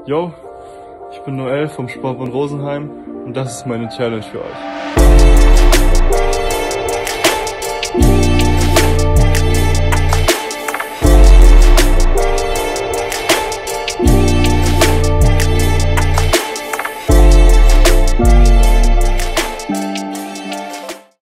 Yo, ich bin Noel vom Sportbund Rosenheim und das ist meine Challenge für euch.